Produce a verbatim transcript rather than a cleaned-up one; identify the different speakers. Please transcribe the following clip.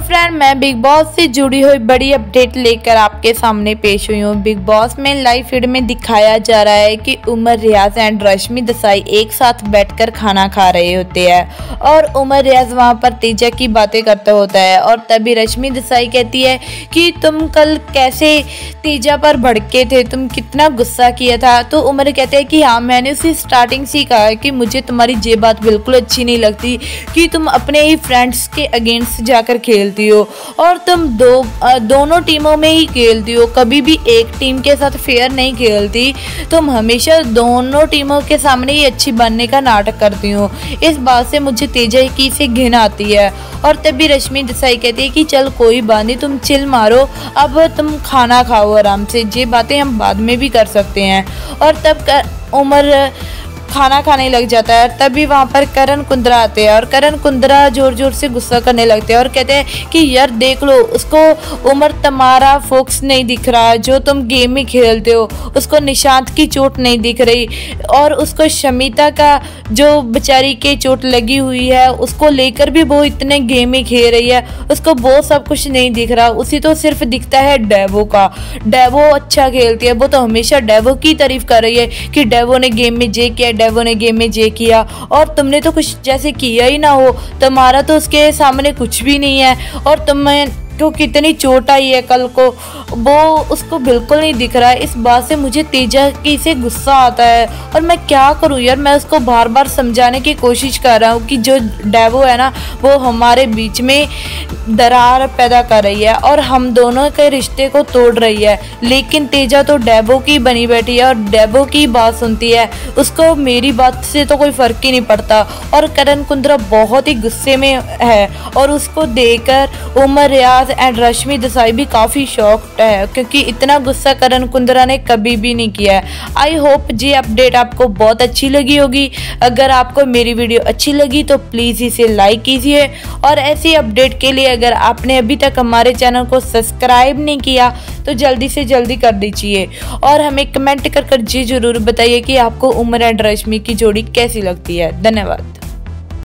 Speaker 1: Friend, मैं big boss से जुड़ी हुई बड़ी अपडेट लेकर आपके सामने पेश हुई हूँ। बिग बॉस में लाइव फीड में दिखाया जा रहा है कि उमर रियाज एंड रश्मि देसाई एक साथ बैठकर खाना खा रहे होते हैं और उमर रियाज वहां पर तेजा की बातें करता होता है और तभी रश्मि देसाई कहती है कि तुम कल कैसे तेजा पर भड़के थे, तुम कितना गुस्सा किया था। तो उमर कहते हैं कि हाँ, मैंने उसी स्टार्टिंग से ही कहा कि मुझे तुम्हारी ये बात बिल्कुल अच्छी नहीं लगती कि तुम अपने ही फ्रेंड्स के अगेंस्ट जाकर खेलती हो और तुम दो दोनों टीमों में ही खेलती हो, कभी भी एक टीम के साथ फेयर नहीं खेलती। तुम हमेशा दोनों टीमों के सामने ही अच्छी बनने का नाटक करती हो। इस बात से मुझे तेजा की से घिन आती है। और तभी रश्मि देसाई कहती है कि चल कोई बात नहीं, तुम चिल मारो, अब तुम खाना खाओ आराम से, ये बातें हम बाद में भी कर सकते हैं। और तब उमर खाना खाने लग जाता है। तभी वहाँ पर करण कुंद्रा आते हैं और करण कुंद्रा जोर जोर से गुस्सा करने लगते हैं और कहते हैं कि यार देख लो, उसको उमर तुम्हारा फोक्स नहीं दिख रहा, जो तुम गेम में खेलते हो उसको निशांत की चोट नहीं दिख रही और उसको शमिता का जो बेचारी के चोट लगी हुई है उसको लेकर भी वो इतने गेम में खेल रही है, उसको वो सब कुछ नहीं दिख रहा। उसी तो सिर्फ दिखता है डेवो का, डेवो अच्छा खेलती है, वो तो हमेशा डेवो की तारीफ कर रही है कि डेवो ने गेम में जे किया, डेवो ने गेम में जे किया और तुमने तो कुछ जैसे किया ही ना हो, तुम्हारा तो उसके सामने कुछ भी नहीं है और तुम्हें को कितनी चोट आई है कल को, वो उसको बिल्कुल नहीं दिख रहा है। इस बात से मुझे तेजा की से गुस्सा आता है और मैं क्या करूं यार, मैं उसको बार बार समझाने की कोशिश कर रहा हूं कि जो डेवो है ना वो हमारे बीच में दरार पैदा कर रही है और हम दोनों के रिश्ते को तोड़ रही है, लेकिन तेजा तो डेवो की बनी बैठी है और डेवो की बात सुनती है, उसको मेरी बात से तो कोई फर्क ही नहीं पड़ता। और करण कुंद्रा बहुत ही गुस्से में है और उसको देखकर उमर रियाज एंड रश्मि देसाई भी काफ़ी शॉक्ड है क्योंकि इतना गुस्सा करण कुंद्रा ने कभी भी नहीं किया है। आई होप ये अपडेट आपको बहुत अच्छी लगी होगी। अगर आपको मेरी वीडियो अच्छी लगी तो प्लीज़ इसे लाइक कीजिए और ऐसी अपडेट के लिए अगर आपने अभी तक हमारे चैनल को सब्सक्राइब नहीं किया तो जल्दी से जल्दी कर दीजिए और हमें कमेंट कर कर जी जरूर बताइए कि आपको उमर एंड रश्मि की जोड़ी कैसी लगती है। धन्यवाद।